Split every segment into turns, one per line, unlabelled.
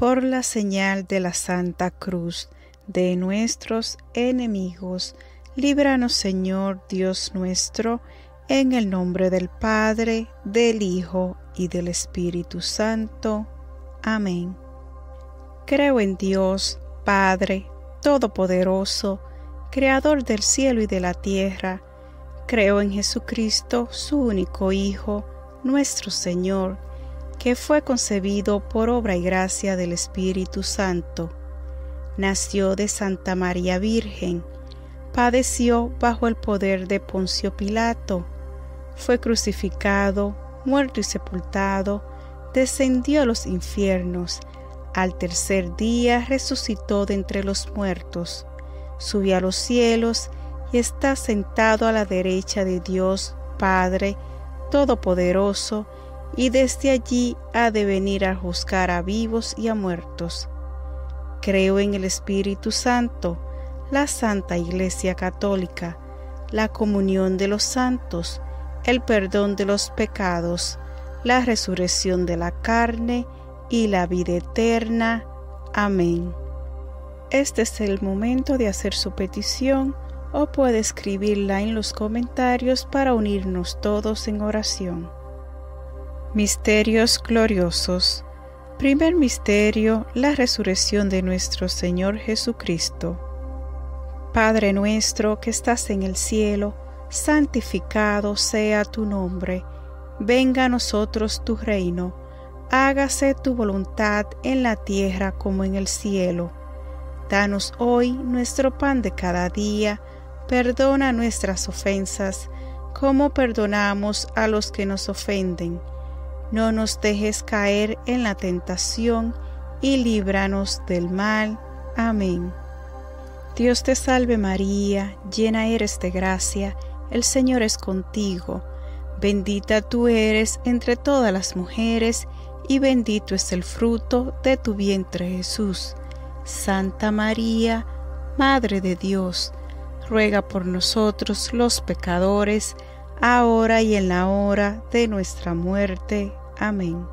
por la señal de la Santa Cruz de nuestros enemigos, líbranos, Señor Dios nuestro, en el nombre del Padre, del Hijo y del Espíritu Santo. Amén. Creo en Dios, Padre Todopoderoso, Creador del cielo y de la tierra. Creo en Jesucristo, su único Hijo, nuestro Señor, que fue concebido por obra y gracia del Espíritu Santo. Nació de Santa María Virgen, padeció bajo el poder de Poncio Pilato, fue crucificado, muerto y sepultado, descendió a los infiernos, al tercer día resucitó de entre los muertos, subió a los cielos y está sentado a la derecha de Dios Padre Todopoderoso, y desde allí ha de venir a juzgar a vivos y a muertos. Creo en el Espíritu Santo, la Santa Iglesia Católica, la comunión de los santos, el perdón de los pecados, la resurrección de la carne y la vida eterna. Amén. Este es el momento de hacer su petición, o puede escribirla en los comentarios para unirnos todos en oración. Misterios gloriosos. Primer misterio, la resurrección de nuestro Señor Jesucristo. Padre nuestro que estás en el cielo, santificado sea tu nombre. Venga a nosotros tu reino. Hágase tu voluntad en la tierra como en el cielo. Danos hoy nuestro pan de cada día. Perdona nuestras ofensas, como perdonamos a los que nos ofenden. No nos dejes caer en la tentación, y líbranos del mal. Amén. Dios te salve María, llena eres de gracia, el Señor es contigo. Bendita tú eres entre todas las mujeres, y bendito es el fruto de tu vientre Jesús. Santa María, Madre de Dios, ruega por nosotros los pecadores, ahora y en la hora de nuestra muerte. Amén.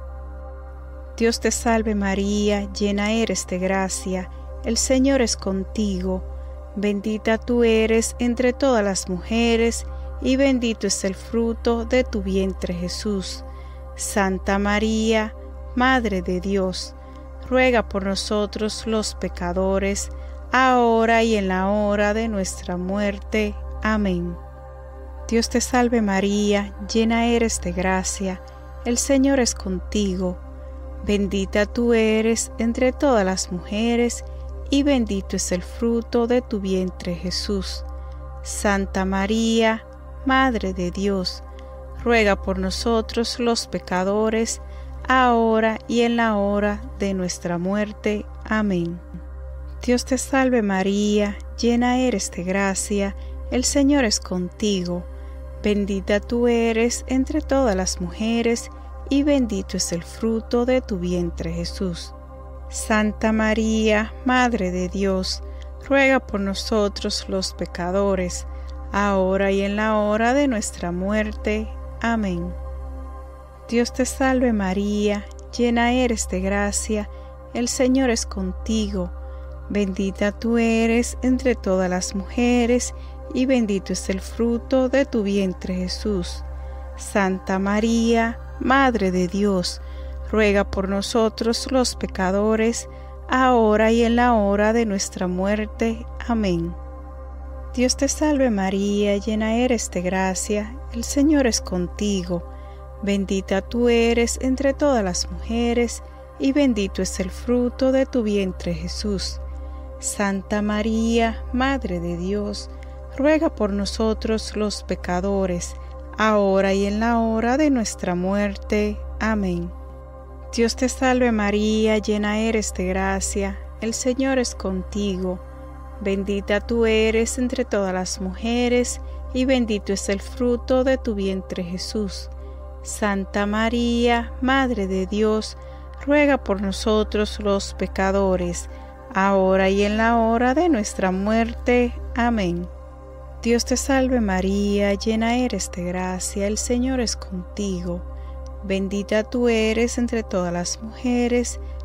Dios te salve María, llena eres de gracia, el Señor es contigo. Bendita tú eres entre todas las mujeres, y bendito es el fruto de tu vientre Jesús. Santa María, Madre de Dios, ruega por nosotros los pecadores, ahora y en la hora de nuestra muerte. Amén. Dios te salve María, llena eres de gracia, el Señor es contigo. Bendita tú eres entre todas las mujeres, y bendito es el fruto de tu vientre Jesús. Santa María, Madre de Dios, ruega por nosotros los pecadores, ahora y en la hora de nuestra muerte. Amén. Dios te salve María, llena eres de gracia, el Señor es contigo. Bendita tú eres entre todas las mujeres, y bendito es el fruto de tu vientre Jesús. Santa María, Madre de Dios, ruega por nosotros los pecadores, ahora y en la hora de nuestra muerte. Amén. Dios te salve María, llena eres de gracia, el Señor es contigo. Bendita tú eres entre todas las mujeres, y bendito es el fruto de tu vientre Jesús. Santa María, Madre de Dios, ruega por nosotros los pecadores, ahora y en la hora de nuestra muerte. Amén. Dios te salve María, llena eres de gracia, el Señor es contigo. Bendita tú eres entre todas las mujeres, y bendito es el fruto de tu vientre Jesús. Santa María, Madre de Dios, ruega por nosotros los pecadores, ahora y en la hora de nuestra muerte. Amén. Dios te salve María, llena eres de gracia, el Señor es contigo. Bendita tú eres entre todas las mujeres, y bendito es el fruto de tu vientre Jesús. Santa María, Madre de Dios, ruega por nosotros los pecadores, ahora y en la hora de nuestra muerte. Amén. Dios te salve María, llena eres de gracia, el Señor es contigo. Bendita tú eres entre todas las mujeres,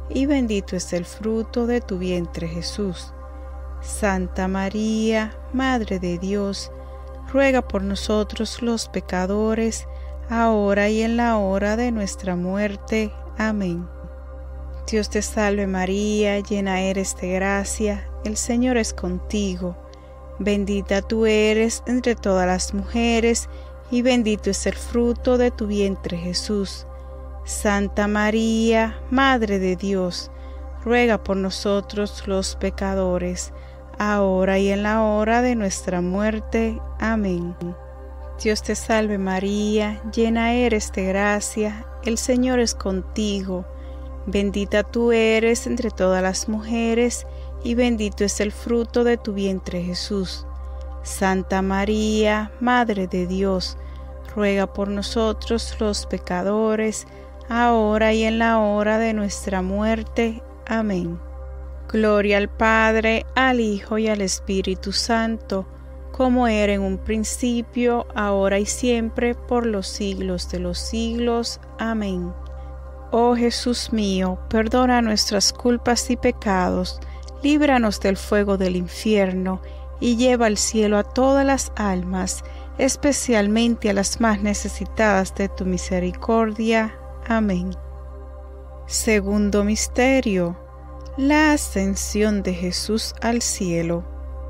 y bendito es el fruto de tu vientre, Jesús. Santa María, Madre de Dios, ruega por nosotros los pecadores, ahora y en la hora de nuestra muerte. Amén. Dios te salve María, llena eres de gracia, el Señor es contigo. Bendita tú eres entre todas las mujeres, y bendito es el fruto de tu vientre, Jesús. Santa María, Madre de Dios, ruega por nosotros los pecadores, ahora y en la hora de nuestra muerte. Amén. Dios te salve María, llena eres de gracia, el Señor es contigo. Bendita tú eres entre todas las mujeres, y bendito es el fruto de tu vientre, Jesús. Santa María, Madre de Dios, ruega por nosotros los pecadores, ahora y en la hora de nuestra muerte. Amén. Gloria al Padre, al Hijo y al Espíritu Santo, como era en un principio, ahora y siempre, por los siglos de los siglos. Amén. Oh Jesús mío, perdona nuestras culpas y pecados, líbranos del fuego del infierno, y lleva al cielo a todas las almas, especialmente a las más necesitadas de tu misericordia. Amén. Segundo misterio: la ascensión de Jesús al cielo.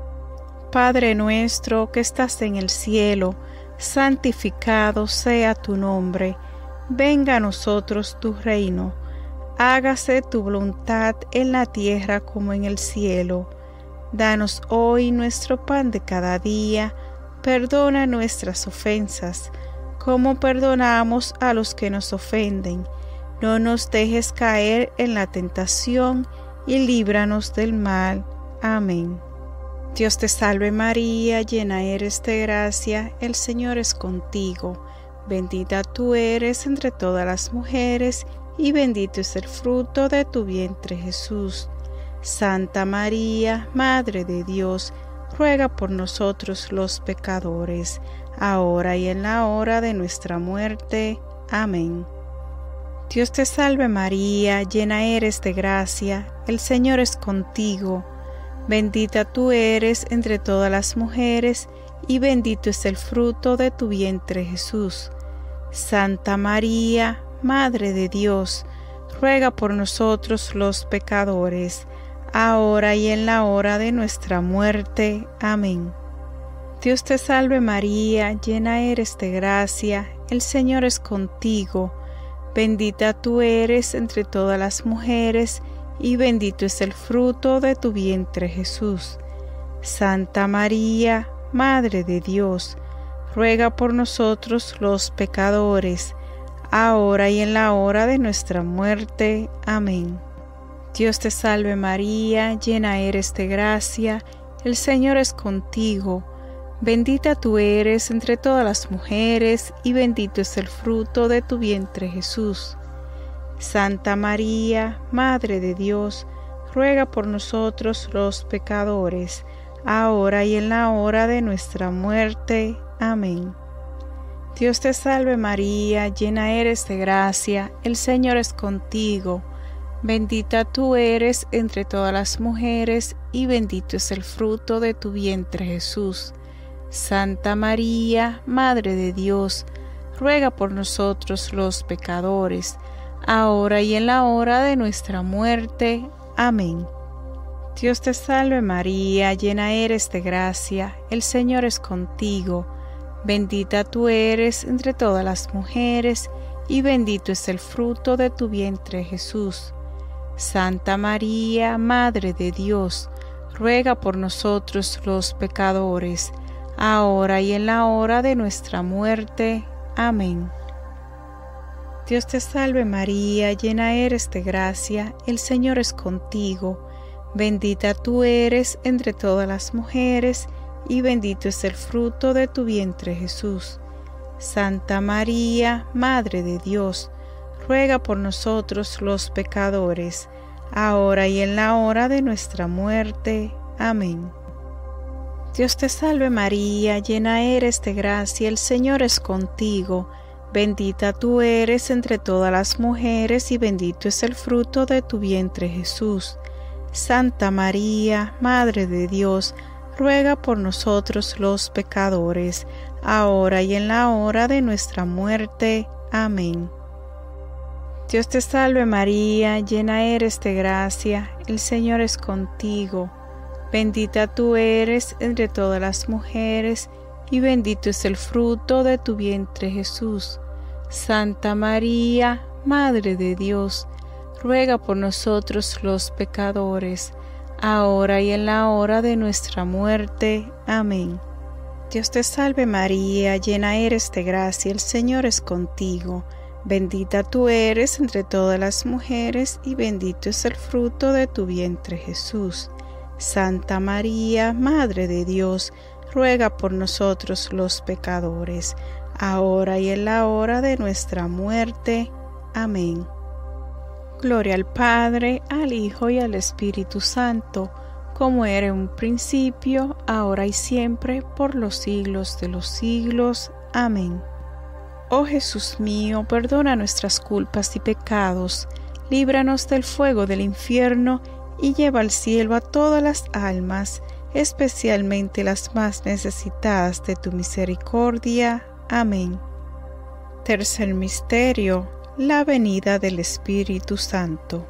Padre nuestro que estás en el cielo, santificado sea tu nombre. Venga a nosotros tu reino. Hágase tu voluntad en la tierra como en el cielo. Danos hoy nuestro pan de cada día. Perdona nuestras ofensas, como perdonamos a los que nos ofenden. No nos dejes caer en la tentación, y líbranos del mal. Amén. Dios te salve María, llena eres de gracia, el Señor es contigo. Bendita tú eres entre todas las mujeres, y bendito es el fruto de tu vientre, Jesús. Santa María, Madre de Dios, ruega por nosotros los pecadores, ahora y en la hora de nuestra muerte. Amén. Dios te salve María, llena eres de gracia, el Señor es contigo. Bendita tú eres entre todas las mujeres, y bendito es el fruto de tu vientre, Jesús. Santa María, Madre de Dios, ruega por nosotros los pecadores, ahora y en la hora de nuestra muerte. Amén. Dios te salve María, llena eres de gracia, el Señor es contigo. Bendita tú eres entre todas las mujeres, y bendito es el fruto de tu vientre, Jesús. Santa María, Madre de Dios, ruega por nosotros los pecadores, ahora y en la hora de nuestra muerte. Amén. Dios te salve María, llena eres de gracia, el Señor es contigo. Bendita tú eres entre todas las mujeres, y bendito es el fruto de tu vientre, Jesús. Santa María, Madre de Dios, ruega por nosotros los pecadores, ahora y en la hora de nuestra muerte. Amén. Dios te salve María, llena eres de gracia, el Señor es contigo. Bendita tú eres entre todas las mujeres, y bendito es el fruto de tu vientre, Jesús. Santa María, Madre de Dios, ruega por nosotros los pecadores, ahora y en la hora de nuestra muerte. Amén. Dios te salve María, llena eres de gracia, el Señor es contigo. Bendita tú eres entre todas las mujeres, y bendito es el fruto de tu vientre, Jesús. Santa María, Madre de Dios, ruega por nosotros los pecadores, ahora y en la hora de nuestra muerte. Amén. Dios te salve María, llena eres de gracia, el Señor es contigo. Bendita tú eres entre todas las mujeres, y bendito es el fruto de tu vientre, Jesús. Santa María, Madre de Dios, ruega por nosotros los pecadores, ahora y en la hora de nuestra muerte. Amén. Dios te salve María, llena eres de gracia, el Señor es contigo. Bendita tú eres entre todas las mujeres y bendito es el fruto de tu vientre, Jesús. Santa María, Madre de Dios, ruega por nosotros los pecadores, ahora y en la hora de nuestra muerte. Amén. Dios te salve María, llena eres de gracia, el Señor es contigo. Bendita tú eres entre todas las mujeres, y bendito es el fruto de tu vientre, Jesús. Santa María, Madre de Dios, ruega por nosotros los pecadores, ahora y en la hora de nuestra muerte. Amén. Dios te salve María, llena eres de gracia, el Señor es contigo. Bendita tú eres entre todas las mujeres, y bendito es el fruto de tu vientre, Jesús. Santa María, Madre de Dios, ruega por nosotros los pecadores, ahora y en la hora de nuestra muerte. Amén. Gloria al Padre, al Hijo y al Espíritu Santo, como era en un principio, ahora y siempre, por los siglos de los siglos. Amén. Oh Jesús mío, perdona nuestras culpas y pecados, líbranos del fuego del infierno, y lleva al cielo a todas las almas, especialmente las más necesitadas de tu misericordia. Amén. Tercer misterio: la venida del Espíritu Santo.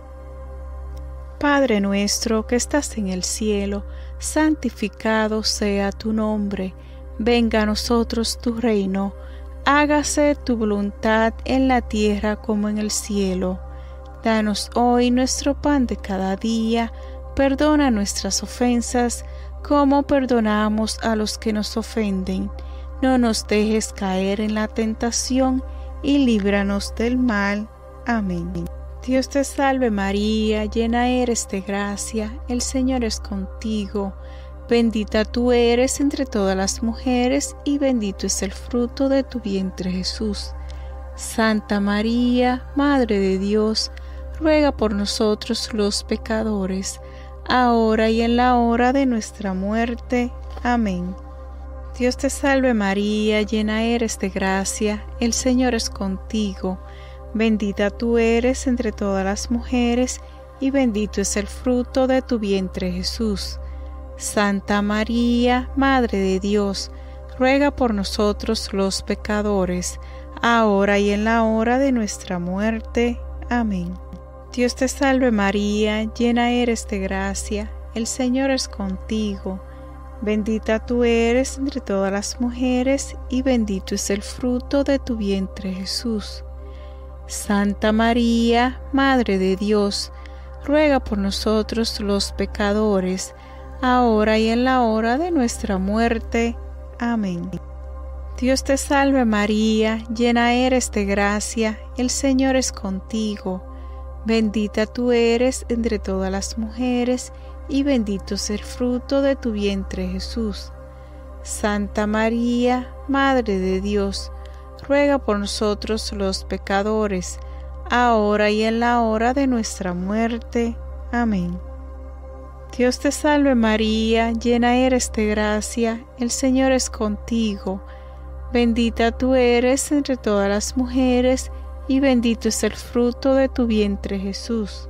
Padre nuestro que estás en el cielo, santificado sea tu nombre. Venga a nosotros tu reino. Hágase tu voluntad en la tierra como en el cielo. Danos hoy nuestro pan de cada día. Perdona nuestras ofensas, como perdonamos a los que nos ofenden. No nos dejes caer en la tentación, y líbranos del mal. Amén. Dios te salve María, llena eres de gracia, el Señor es contigo. Bendita tú eres entre todas las mujeres, y bendito es el fruto de tu vientre, Jesús. Santa María, Madre de Dios, ruega por nosotros los pecadores, ahora y en la hora de nuestra muerte. Amén. Dios te salve María, llena eres de gracia, el Señor es contigo. Bendita tú eres entre todas las mujeres, y bendito es el fruto de tu vientre, Jesús. Santa María, Madre de Dios, ruega por nosotros los pecadores, ahora y en la hora de nuestra muerte. Amén. Dios te salve María, llena eres de gracia, el Señor es contigo. Bendita tú eres entre todas las mujeres, y bendito es el fruto de tu vientre, Jesús. Santa María, Madre de Dios, ruega por nosotros los pecadores, ahora y en la hora de nuestra muerte. Amén. Dios te salve María, llena eres de gracia, el Señor es contigo. Bendita tú eres entre todas las mujeres, y bendito es el fruto de tu vientre, Jesús. Santa María, Madre de Dios, ruega por nosotros los pecadores, ahora y en la hora de nuestra muerte. Amén. Dios te salve María, llena eres de gracia, el Señor es contigo. Bendita tú eres entre todas las mujeres, y bendito es el fruto de tu vientre, Jesús.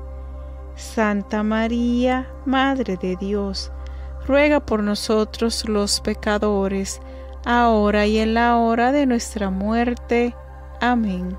Santa María, Madre de Dios, ruega por nosotros los pecadores, ahora y en la hora de nuestra muerte. Amén.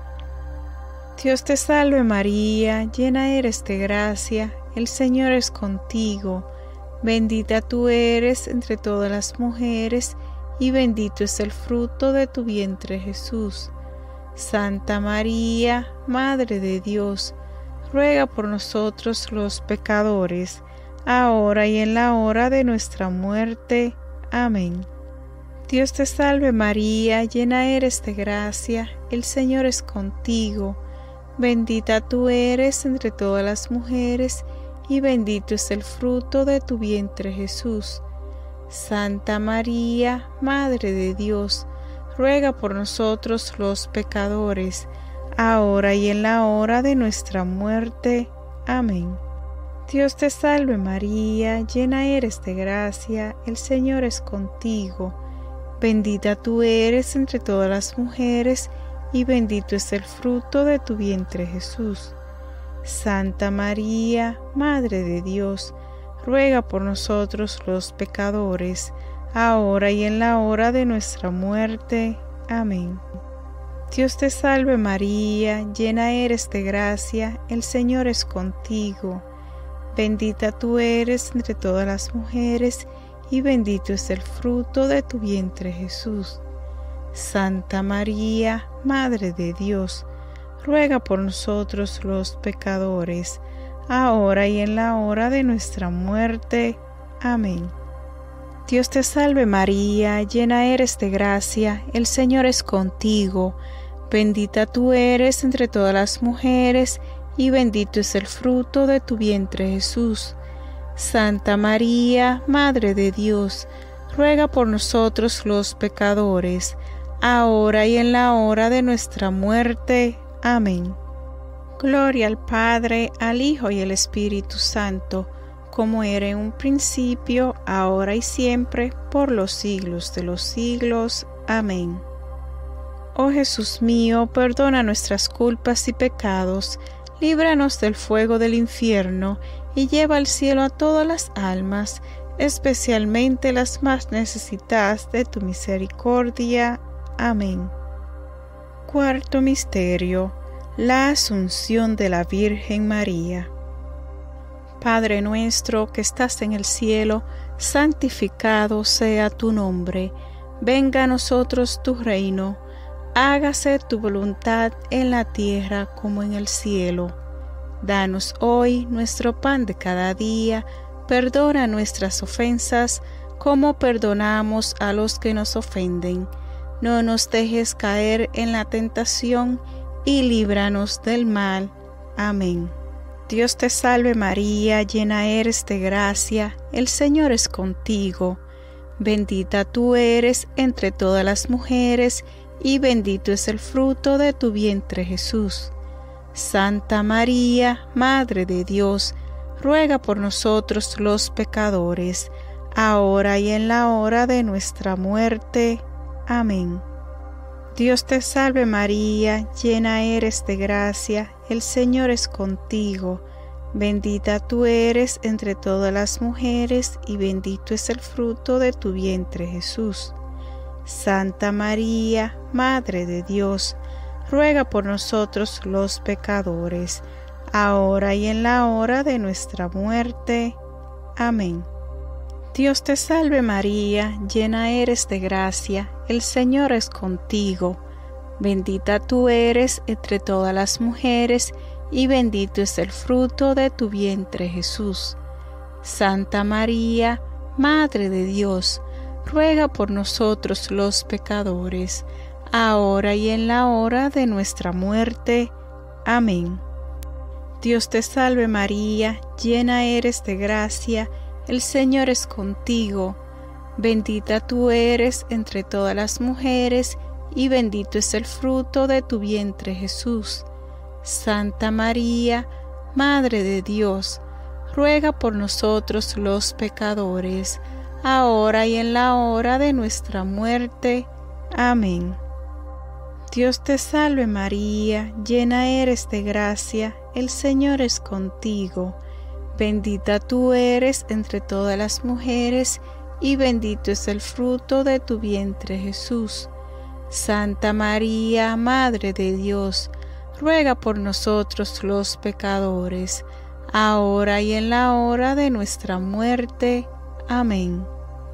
Dios te salve María, llena eres de gracia, el Señor es contigo. Bendita tú eres entre todas las mujeres, y bendito es el fruto de tu vientre, Jesús. Santa María, Madre de Dios, ruega por nosotros los pecadores, ahora y en la hora de nuestra muerte. Amén. Dios te salve María, llena eres de gracia, el Señor es contigo. Bendita tú eres entre todas las mujeres, y bendito es el fruto de tu vientre, Jesús. Santa María, Madre de Dios, ruega por nosotros los pecadores, ahora y en la hora de nuestra muerte. Amén. Dios te salve María, llena eres de gracia, el Señor es contigo. Bendita tú eres entre todas las mujeres, y bendito es el fruto de tu vientre, Jesús. Santa María, Madre de Dios, ruega por nosotros los pecadores, ahora y en la hora de nuestra muerte. Amén. Dios te salve María, llena eres de gracia, el Señor es contigo. Bendita tú eres entre todas las mujeres, y bendito es el fruto de tu vientre, Jesús. Santa María, Madre de Dios, ruega por nosotros los pecadores, ahora y en la hora de nuestra muerte. Amén. Dios te salve María, llena eres de gracia, el Señor es contigo. Bendita tú eres entre todas las mujeres, y bendito es el fruto de tu vientre, Jesús. Santa María, Madre de Dios, ruega por nosotros los pecadores, ahora y en la hora de nuestra muerte. Amén. Gloria al Padre, al Hijo y al Espíritu Santo, como era en un principio, ahora y siempre, por los siglos de los siglos. Amén. Oh Jesús mío, perdona nuestras culpas y pecados, líbranos del fuego del infierno, y lleva al cielo a todas las almas, especialmente las más necesitadas de tu misericordia. Amén. Cuarto misterio: la Asunción de la Virgen María. Padre nuestro que estás en el cielo, santificado sea tu nombre. Venga a nosotros tu reino. Hágase tu voluntad en la tierra como en el cielo. Danos hoy nuestro pan de cada día. Perdona nuestras ofensas, como perdonamos a los que nos ofenden. No nos dejes caer en la tentación, y líbranos del mal. Amén. Dios te salve María, llena eres de gracia, el Señor es contigo. Bendita tú eres entre todas las mujeres, y bendito es el fruto de tu vientre, Jesús. Santa María, Madre de Dios, ruega por nosotros los pecadores, ahora y en la hora de nuestra muerte. Amén. Dios te salve María, llena eres de gracia, el Señor es contigo. Bendita tú eres entre todas las mujeres, y bendito es el fruto de tu vientre, Jesús. Santa María, Madre de Dios, ruega por nosotros los pecadores, ahora y en la hora de nuestra muerte. Amén. Dios te salve María, llena eres de gracia, el Señor es contigo. Bendita tú eres entre todas las mujeres, y bendito es el fruto de tu vientre, Jesús. Santa María, Madre de Dios, ruega por nosotros los pecadores, ahora y en la hora de nuestra muerte. Amén. Dios te salve María, llena eres de gracia, el Señor es contigo. Bendita tú eres entre todas las mujeres, y bendito es el fruto de tu vientre, Jesús. Santa María, Madre de Dios, ruega por nosotros los pecadores, ahora y en la hora de nuestra muerte. Amén. Dios te salve María, llena eres de gracia, el Señor es contigo. Bendita tú eres entre todas las mujeres, y bendito es el fruto de tu vientre, Jesús. Santa María, Madre de Dios, ruega por nosotros los pecadores, ahora y en la hora de nuestra muerte. Amén.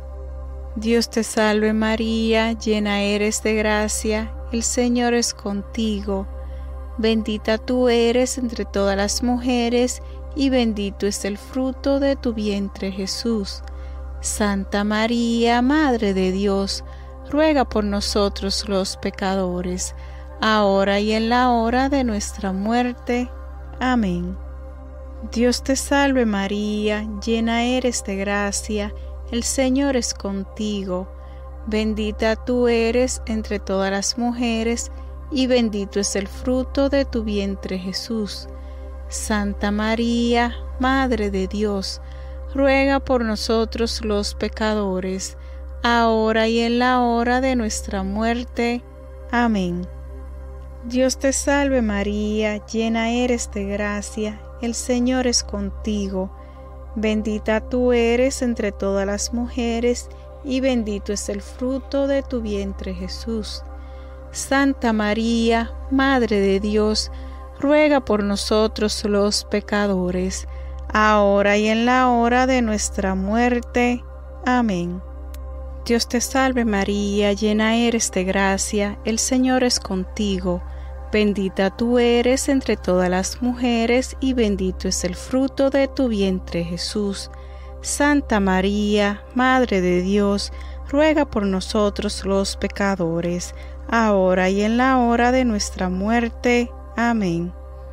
Dios te salve María, llena eres de gracia, el Señor es contigo. Bendita tú eres entre todas las mujeres, y bendito es el fruto de tu vientre, Jesús. Santa María, Madre de Dios, ruega por nosotros los pecadores, ahora y en la hora de nuestra muerte. Amén. Dios te salve María, llena eres de gracia, el Señor es contigo. Bendita tú eres entre todas las mujeres, y bendito es el fruto de tu vientre, Jesús. Santa María, Madre de Dios, ruega por nosotros los pecadores, ahora y en la hora de nuestra muerte. Amén. Dios te salve María, llena eres de gracia, el Señor es contigo. Bendita tú eres entre todas las mujeres, y bendito es el fruto de tu vientre Jesús. Santa María, Madre de Dios, ruega por nosotros los pecadores, ahora y en la hora de nuestra muerte. Amén. Dios te salve María, llena eres de gracia, el Señor es contigo. Bendita tú eres entre todas las mujeres, y bendito es el fruto de tu vientre Jesús. Santa María, Madre de Dios, ruega por nosotros los pecadores, ahora y en la hora de nuestra muerte. Amén.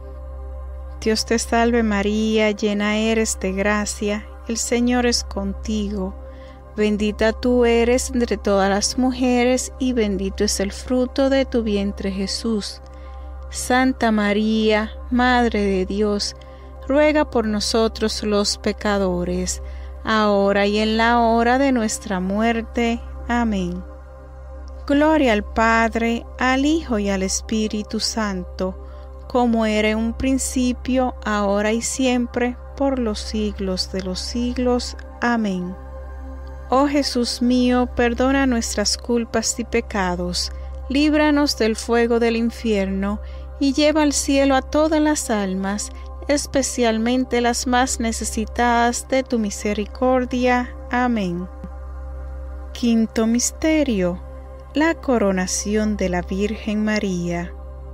Dios te salve María, llena eres de gracia, el Señor es contigo. Bendita tú eres entre todas las mujeres, y bendito es el fruto de tu vientre Jesús. Santa María, Madre de Dios, ruega por nosotros los pecadores, ahora y en la hora de nuestra muerte. Amén. Gloria al Padre, al Hijo y al Espíritu Santo, como era en un principio, ahora y siempre, por los siglos de los siglos. Amén. Oh Jesús mío, perdona nuestras culpas y pecados, líbranos del fuego del infierno, y lleva al cielo a todas las almas, especialmente las más necesitadas de tu misericordia. Amén. Quinto misterio: la coronación de la Virgen María.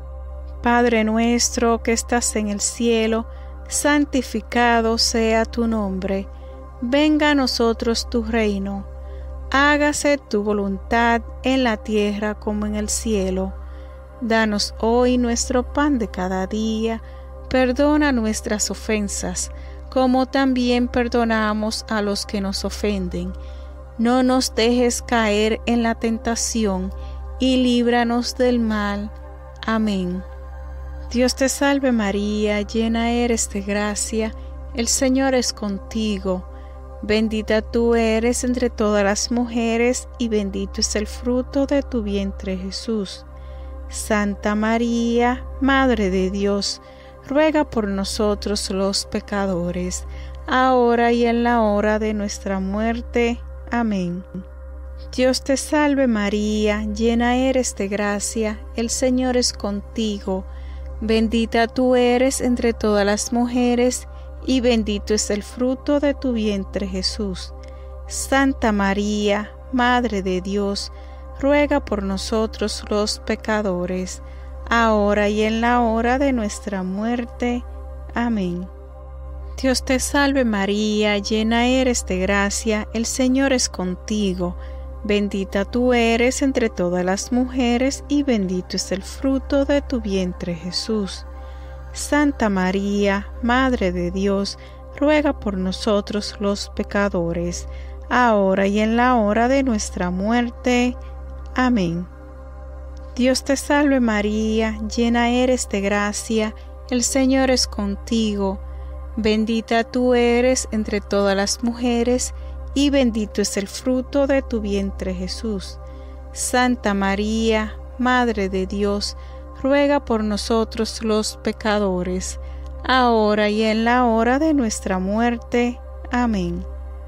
Padre nuestro que estás en el cielo, santificado sea tu nombre. Venga a nosotros tu reino. Hágase tu voluntad en la tierra como en el cielo. Danos hoy nuestro pan de cada día. Perdona nuestras ofensas, como también perdonamos a los que nos ofenden. No nos dejes caer en la tentación, y líbranos del mal. Amén. Dios te salve María, llena eres de gracia, el Señor es contigo. Bendita tú eres entre todas las mujeres, y bendito es el fruto de tu vientre Jesús. Santa María, Madre de Dios, ruega por nosotros los pecadores, ahora y en la hora de nuestra muerte. Amén. Dios te salve María, llena eres de gracia, el Señor es contigo. Bendita tú eres entre todas las mujeres, y bendito es el fruto de tu vientre Jesús. Santa María, Madre de Dios, ruega por nosotros los pecadores, ahora y en la hora de nuestra muerte. Amén. Dios te salve María, llena eres de gracia, el Señor es contigo. Bendita tú eres entre todas las mujeres, y bendito es el fruto de tu vientre Jesús. Santa María, Madre de Dios, ruega por nosotros los pecadores, ahora y en la hora de nuestra muerte. Amén. Dios te salve María, llena eres de gracia, el Señor es contigo. Bendita tú eres entre todas las mujeres, y bendito es el fruto de tu vientre Jesús. Santa María, Madre de Dios, ruega por nosotros los pecadores, ahora y en la hora de nuestra muerte. Amén.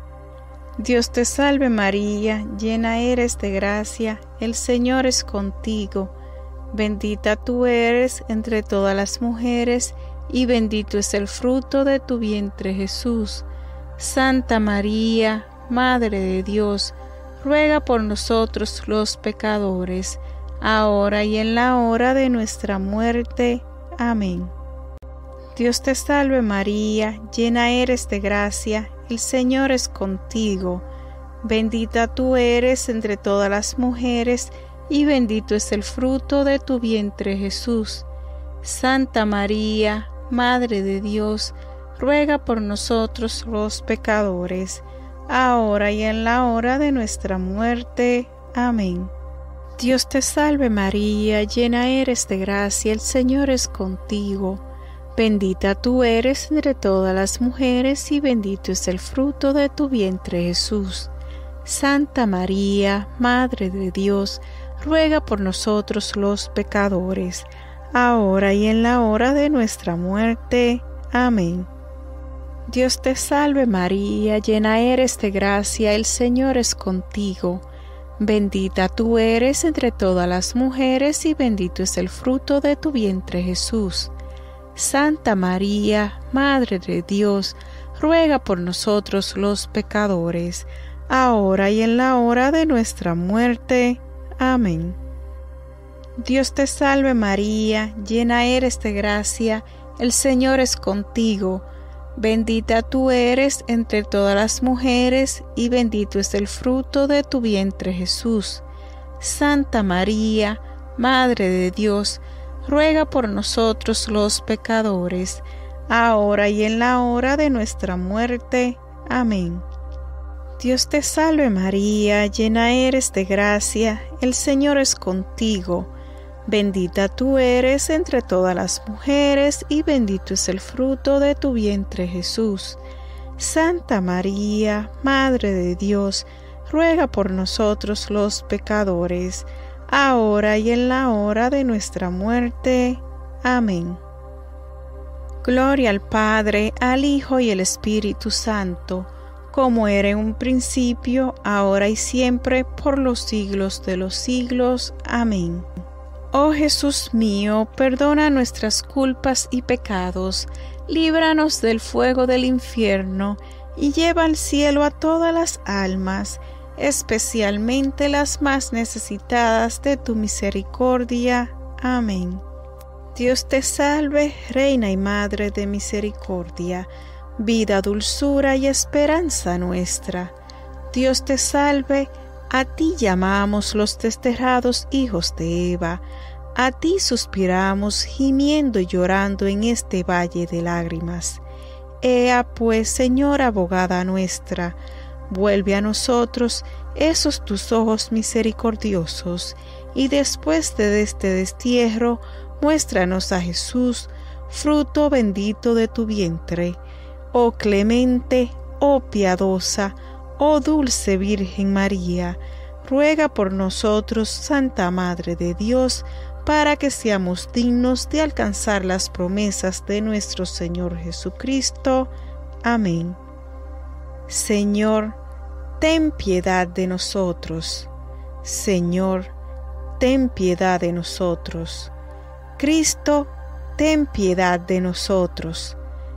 Dios te salve María, llena eres de gracia, el Señor es contigo. Bendita tú eres entre todas las mujeres, y bendito es el fruto de tu vientre Jesús. Santa María, Madre de Dios, ruega por nosotros los pecadores, ahora y en la hora de nuestra muerte. Amén. Dios te salve María, llena eres de gracia, el Señor es contigo. Bendita tú eres entre todas las mujeres, y bendito es el fruto de tu vientre Jesús. Santa María, Madre de Dios, ruega por nosotros los pecadores, ahora y en la hora de nuestra muerte. Amén. Dios te salve María, llena eres de gracia, el Señor es contigo. Bendita tú eres entre todas las mujeres, y bendito es el fruto de tu vientre Jesús. Santa María, Madre de Dios, ruega por nosotros los pecadores, ahora y en la hora de nuestra muerte. Amén. Dios te salve María, llena eres de gracia, el Señor es contigo. Bendita tú eres entre todas las mujeres y bendito es el fruto de tu vientre Jesús. Santa María, Madre de Dios, ruega por nosotros los pecadores, ahora y en la hora de nuestra muerte. Amén. Dios te salve María, llena eres de gracia, el Señor es contigo. Bendita tú eres entre todas las mujeres y bendito es el fruto de tu vientre Jesús. Santa María, Madre de Dios, ruega por nosotros los pecadores, ahora y en la hora de nuestra muerte. Amén. Dios te salve María, llena eres de gracia, el Señor es contigo. Bendita tú eres entre todas las mujeres y bendito es el fruto de tu vientre Jesús. Santa María, Madre de Dios, ruega por nosotros los pecadores, ahora y en la hora de nuestra muerte. Amén. Gloria al Padre, al Hijo y al Espíritu Santo, como era en un principio, ahora y siempre, por los siglos de los siglos. Amén. Oh Jesús mío, perdona nuestras culpas y pecados, líbranos del fuego del infierno, y lleva al cielo a todas las almas, especialmente las más necesitadas de tu misericordia. Amén. Dios te salve, Reina y Madre de misericordia, vida, dulzura y esperanza nuestra. Dios te salve, a ti llamamos los desterrados hijos de Eva, a ti suspiramos gimiendo y llorando en este valle de lágrimas. Ea pues, Señora abogada nuestra, vuelve a nosotros esos tus ojos misericordiosos, y después de este destierro, muéstranos a Jesús, fruto bendito de tu vientre. Oh clemente, oh piadosa, oh dulce Virgen María, ruega por nosotros, Santa Madre de Dios, para que seamos dignos de alcanzar las promesas de nuestro Señor Jesucristo. Amén. Señor, ten piedad de nosotros. Señor, ten piedad de nosotros. Cristo, ten piedad de nosotros.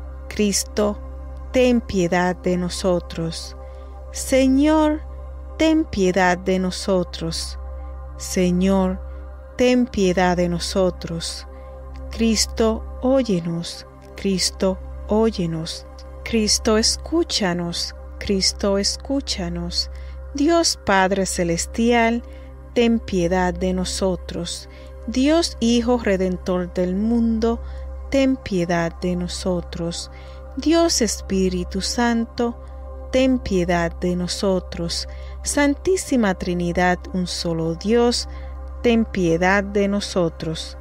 Cristo, ten piedad de nosotros. Señor, ten piedad de nosotros. Señor, ten piedad de nosotros. Cristo, óyenos. Cristo, óyenos. Cristo, escúchanos. Cristo, escúchanos. Dios Padre Celestial, ten piedad de nosotros. Dios Hijo Redentor del mundo, ten piedad de nosotros. Dios Espíritu Santo, ten piedad de nosotros. Santísima Trinidad, un solo Dios, ten piedad de nosotros.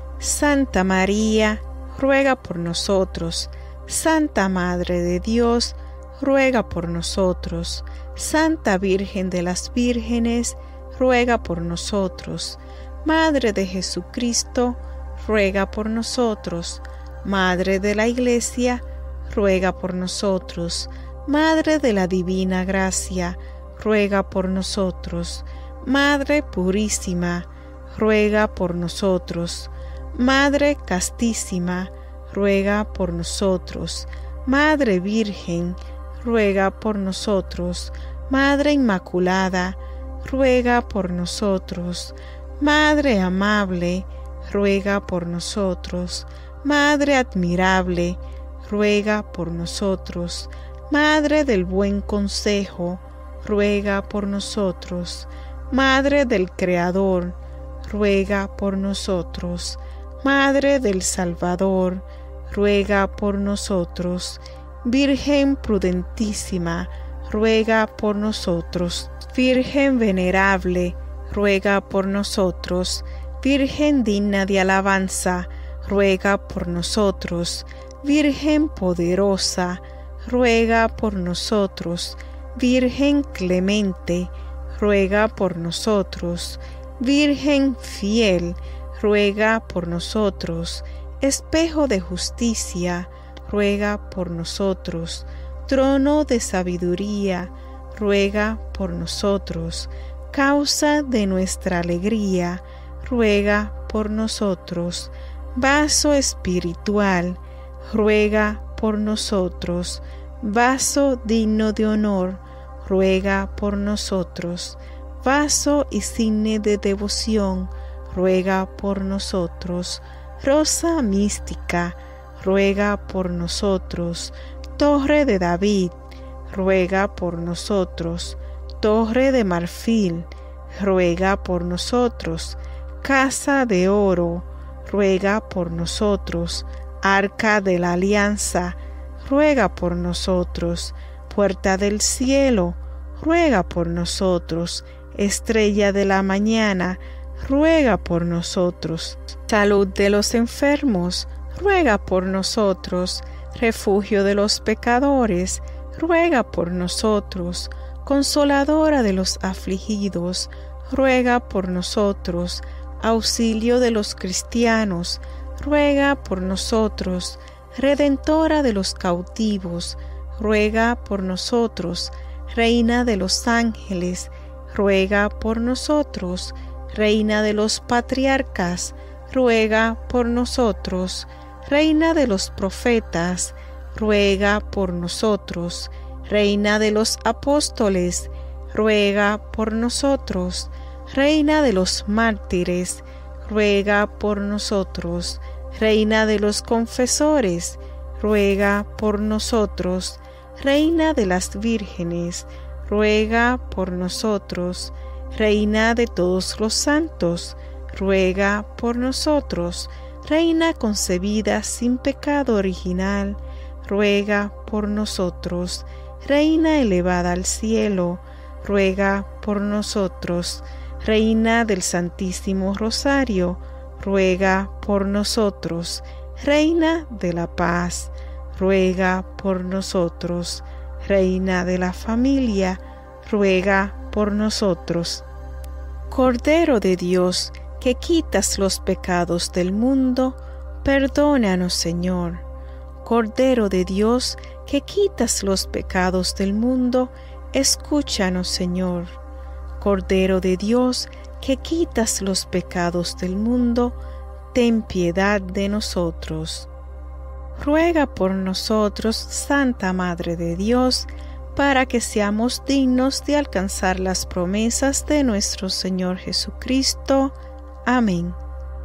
Santa María, ruega por nosotros. Santa Madre de Dios, ruega por nosotros. Santa Virgen de las Vírgenes, ruega por nosotros. Madre de Jesucristo, ruega por nosotros. Madre de la Iglesia, ruega por nosotros. Madre de la Divina Gracia, ruega por nosotros. Madre purísima, ruega por nosotros. Madre castísima, ruega por nosotros. Madre Virgen, ruega por nosotros. Madre Inmaculada, ruega por nosotros. Madre amable, ruega por nosotros. Madre admirable, ruega por nosotros. Madre del buen consejo, ruega por nosotros. Madre del Creador, ruega por nosotros. Madre del Salvador, ruega por nosotros. Virgen prudentísima, ruega por nosotros. Virgen venerable, ruega por nosotros. Virgen digna de alabanza, ruega por nosotros. Virgen poderosa, ruega por nosotros. Virgen clemente, ruega por nosotros. Virgen fiel, ruega por nosotros. Espejo de justicia, ruega por nosotros. Trono de sabiduría, ruega por nosotros. Causa de nuestra alegría, ruega por nosotros. Vaso espiritual, ruega por nosotros. Vaso digno de honor, ruega por nosotros. Vaso y signo de devoción, ruega por nosotros. Rosa mística, ruega por nosotros. Torre de David, ruega por nosotros. Torre de marfil, ruega por nosotros. Casa de oro, ruega por nosotros. Arca de la alianza, ruega por nosotros. Puerta del cielo, ruega por nosotros. Estrella de la mañana, ruega por nosotros. Salud de los enfermos, ruega por nosotros. Refugio de los pecadores, ruega por nosotros. Consoladora de los afligidos, ruega por nosotros. Auxilio de los cristianos, ruega por nosotros. Redentora de los cautivos, ruega por nosotros. Reina de los ángeles, ruega por nosotros. Reina de los patriarcas, ruega por nosotros. Reina de los profetas, ruega por nosotros. Reina de los apóstoles, ruega por nosotros. Reina de los mártires, ruega por nosotros. Reina de los confesores, ruega por nosotros. Reina de las vírgenes, ruega por nosotros. Reina de todos los santos, ruega por nosotros. Reina concebida sin pecado original, ruega por nosotros. Reina elevada al cielo, ruega por nosotros. Reina del Santísimo Rosario, ruega por nosotros. Reina de la paz, ruega por nosotros. Reina de la familia, ruega por nosotros. Cordero de Dios, que quitas los pecados del mundo, perdónanos, Señor. Cordero de Dios, que quitas los pecados del mundo, escúchanos, Señor. Cordero de Dios, que quitas los pecados del mundo, ten piedad de nosotros. Ruega por nosotros, Santa Madre de Dios, para que seamos dignos de alcanzar las promesas de nuestro Señor Jesucristo. Amén.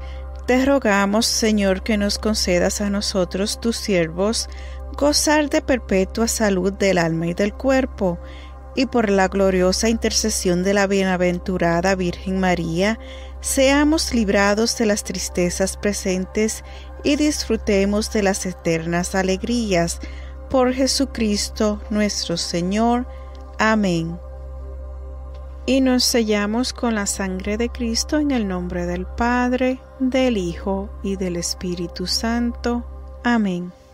Te rogamos, Señor, que nos concedas a nosotros, tus siervos, gozar de perpetua salud del alma y del cuerpo, y por la gloriosa intercesión de la bienaventurada Virgen María, seamos librados de las tristezas presentes y disfrutemos de las eternas alegrías. Por Jesucristo nuestro Señor. Amén. Y nos sellamos con la sangre de Cristo en el nombre del Padre, del Hijo y del Espíritu Santo. Amén.